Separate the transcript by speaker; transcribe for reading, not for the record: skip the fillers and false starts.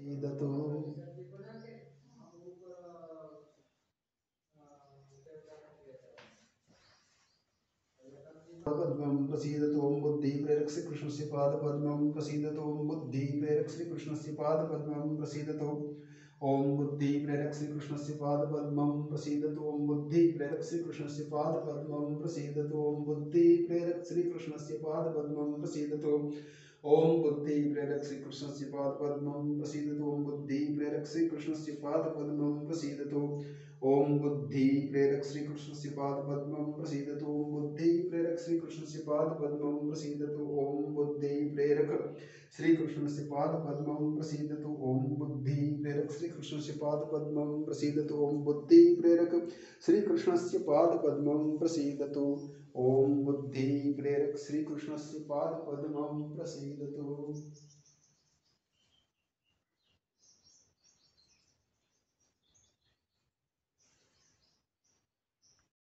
Speaker 1: प्रसीदतु पद्मं प्रसीदतु ओम बुद्धि प्रेरक श्री कृष्णस्य पादपद्मं प्रसीदतु ओम बुद्धि प्रेरक श्री कृष्णस्य पादपद्मं प्रसीदतु ओम बुद्धि प्रेरक श्री कृष्णस्य पादपद्मं प्रसीदतु ओम बुद्धि प्रेरक श्री कृष्णस्य पादपद्मं प्रसीदतु ओम बुद्धि प्रेरक श्री कृष्णस्य पादपद्मं प्रसीदतु ओम बुद्धि प्रेरक श्री कृष्णस्य पादपद्मं प्रसीदतु ओम बुद्धि प्रेरक श्री कृष्णस्य पादपद्मं प्रसीदतु ओम बुद्धि प्रेरक श्री कृष्णस्य पादपद्मं प्रसीदतु ओम बुद्धि प्रेरक श्री कृष्णस्य पादपद्मं प्रसीदतु ओम बुद्धि प्रेरक श्री कृष्णस्य पादपद्मं प्रसीदतु ओम बुद्धि प्रेरक श्री कृष्णस्य पादपद्मं प्रसीदतु ओम बुद्धि प्रेरक श्री कृष्णस्य पादपद्मं प्रसीदतु ओम बुद्धि प्रेरक श्री कृष्णस्य पादपद्मं प्रसीदतु।